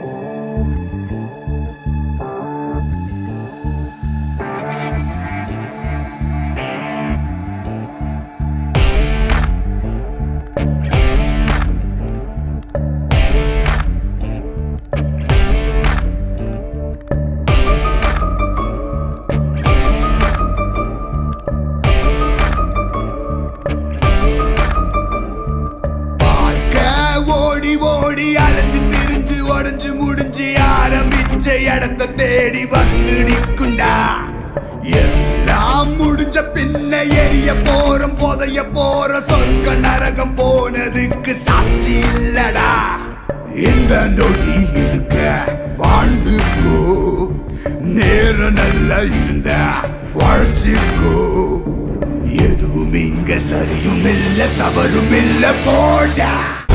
இடத்தை தேடி வந்து நிற்குண்டா. எல்லாம் முடிஞ்ச பின்ன எரிய போறோம், புதைய போற சொர்க்க நரகம் போனதுக்கு சாட்சி இல்லடா. இந்த நொடி இருக்க வாழ்ந்துக்கோ, நேரம் நல்லா இருந்த வாழ்ச்சிக்கோ. எதுவும் இங்க சரியும் இல்ல தவறும் இல்ல போடா.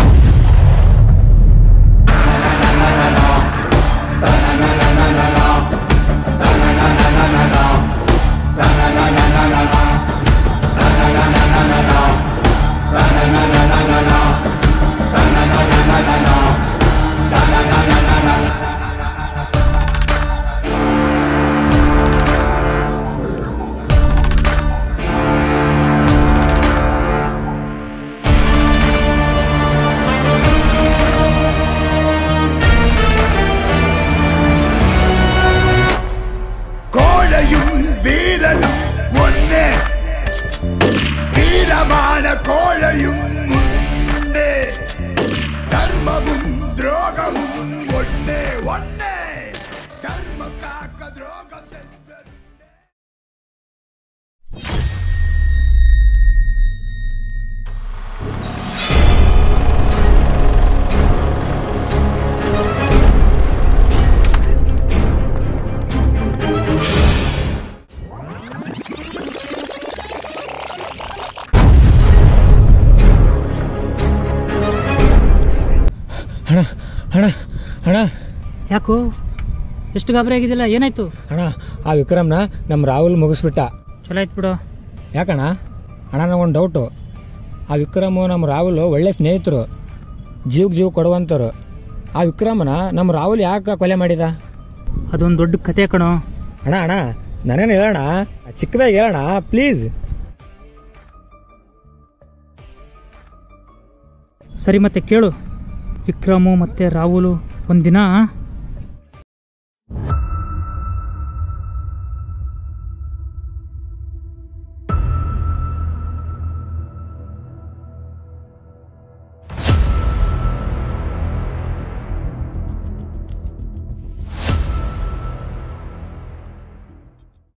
ಯಾಕೋ ಎಷ್ಟು ಗಾಬರಿ ಆಗಿದಿಲ್ಲ, ಏನಾಯ್ತು ಅಣ್ಣ? ಆ ವಿಕ್ರಮ್ನ ನಮ್ಮ ರಾಹುಲ್ ಮುಗಿಸ್ಬಿಟ್ಟ. ಚಲೋ ಆಯ್ತು ಬಿಡು. ಯಾಕಣ್ಣ? ಅಣ್ಣ ನಂಗೊಂದು ಡೌಟು. ಆ ವಿಕ್ರಮು ನಮ್ಮ ರಾಹುಲ್ ಒಳ್ಳೆ ಸ್ನೇಹಿತರು, ಜೀವ ಕೊಡುವಂಥವ್ರು. ಆ ವಿಕ್ರಮನ ನಮ್ಮ ರಾಹುಲ್ ಯಾಕೆ ಕೊಲೆ ಮಾಡಿದ? ಅದೊಂದು ದೊಡ್ಡ ಕತೆ ಕಣೋ. ಅಣ್ಣ ನಾನೇನು ಹೇಳೋಣ, ಚಿಕ್ಕದಾಗಿ ಹೇಳೋಣ ಪ್ಲೀಸ್. ಸರಿ ಮತ್ತೆ ಕೇಳು. ವಿಕ್ರಮು ಮತ್ತು ರಾಹುಲು ಒಂದಿನ